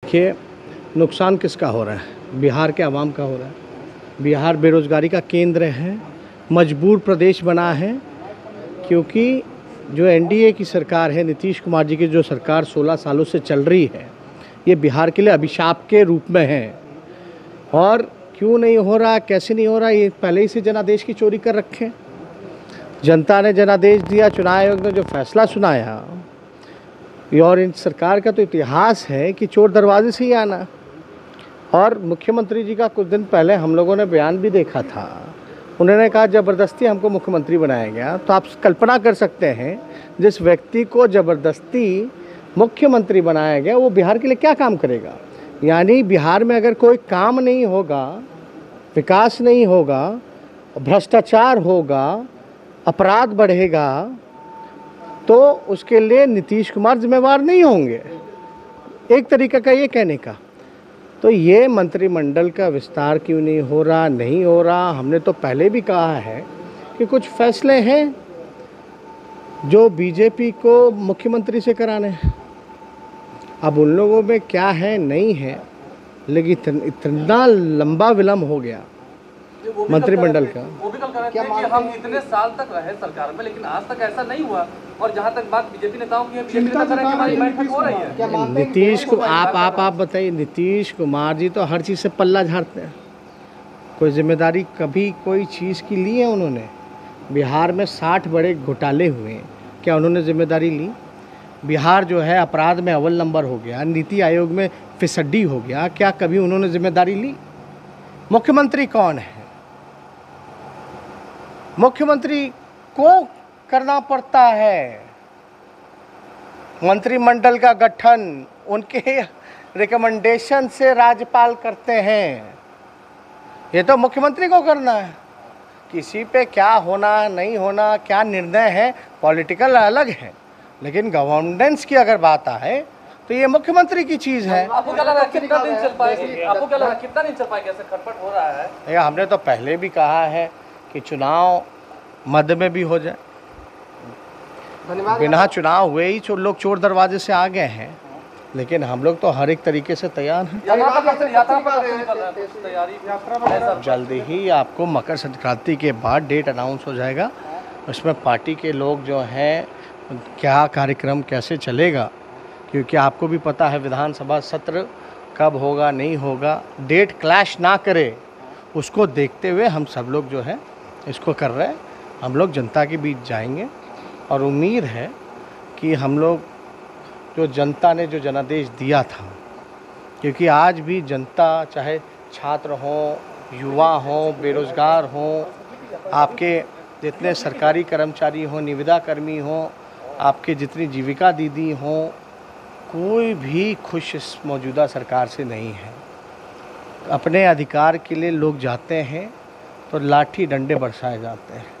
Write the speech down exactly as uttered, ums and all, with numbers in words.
देखिए, नुकसान किसका हो रहा है? बिहार के आवाम का हो रहा है। बिहार बेरोज़गारी का केंद्र है, मजबूर प्रदेश बना है, क्योंकि जो एनडीए की सरकार है, नीतीश कुमार जी की जो सरकार सोलह सालों से चल रही है, ये बिहार के लिए अभिशाप के रूप में है। और क्यों नहीं हो रहा, कैसे नहीं हो रहा, ये पहले ही से जनादेश की चोरी कर रखे। जनता ने जनादेश दिया, चुनाव आयोग ने जो फैसला सुनाया, और इन सरकार का तो इतिहास है कि चोर दरवाजे से ही आना। और मुख्यमंत्री जी का कुछ दिन पहले हम लोगों ने बयान भी देखा था, उन्होंने कहा ज़बरदस्ती हमको मुख्यमंत्री बनाया गया। तो आप कल्पना कर सकते हैं, जिस व्यक्ति को ज़बरदस्ती मुख्यमंत्री बनाया गया वो बिहार के लिए क्या काम करेगा। यानी बिहार में अगर कोई काम नहीं होगा, विकास नहीं होगा, भ्रष्टाचार होगा, अपराध बढ़ेगा, तो उसके लिए नीतीश कुमार जिम्मेवार नहीं होंगे, एक तरीका का ये कहने का। तो ये मंत्रिमंडल का विस्तार क्यों नहीं हो रहा, नहीं हो रहा। हमने तो पहले भी कहा है कि कुछ फैसले हैं जो बीजेपी को मुख्यमंत्री से कराने हैं। अब उन लोगों में क्या है, नहीं है, लेकिन इतना लंबा विलम्ब हो गया मंत्रिमंडल का। वो भी कल कह रहे थे कि हम इतने साल तक रहे सरकार में, लेकिन आज तक ऐसा नहीं हुआ। और जहां तक बात बीजेपी नेताओं की है, बीजेपी नेता कह रहे हैं कि हमारी बैठक हो रही है। नीतीश को आप आप आप बताइए, नीतीश कुमार जी तो हर चीज़ से पल्ला झाड़ते हैं। कोई जिम्मेदारी कभी कोई चीज़ की ली है उन्होंने? बिहार में साठ बड़े घोटाले हुए, क्या उन्होंने जिम्मेदारी ली? बिहार जो है अपराध में अव्वल नंबर हो गया, नीति आयोग में फिसड्डी हो गया, क्या कभी उन्होंने जिम्मेदारी ली? मुख्यमंत्री कौन है? मुख्यमंत्री को करना पड़ता है। मंत्रिमंडल का गठन उनके रिकमेंडेशन से राज्यपाल करते हैं, ये तो मुख्यमंत्री को करना है। किसी पे क्या होना नहीं होना, क्या निर्णय है, पॉलिटिकल अलग है, लेकिन गवर्नेंस की अगर बात आए तो ये मुख्यमंत्री की चीज़ है। आपको क्या लगा कितना दिन चल पाएगी? आपको क्या लगा कितना दिन चल पाएगी? ऐसे खटपट हो रहा है। हमने तो पहले भी कहा है कि चुनाव मध्य में भी हो जाए, बिना चुनाव हुए ही चो, लोग चोर दरवाजे से आ गए हैं, लेकिन हम लोग तो हर एक तरीके से तैयार हैं। जल्दी ही आपको मकर संक्रांति के बाद डेट अनाउंस हो जाएगा, उसमें पार्टी के लोग जो हैं क्या कार्यक्रम कैसे चलेगा, क्योंकि आपको भी पता है विधानसभा सत्र कब होगा नहीं होगा, डेट क्लैश ना करे उसको देखते हुए हम सब लोग जो है इसको कर रहे हैं। हम लोग जनता के बीच जाएंगे और उम्मीद है कि हम लोग जो जनता ने जो जनादेश दिया था, क्योंकि आज भी जनता चाहे छात्र हों, युवा हों, बेरोज़गार हों, आपके जितने सरकारी कर्मचारी हों, निविदा कर्मी हों, आपके जितनी जीविका दीदी हों, कोई भी खुश इस मौजूदा सरकार से नहीं है। अपने अधिकार के लिए लोग जाते हैं तो लाठी डंडे बरसाए जाते हैं।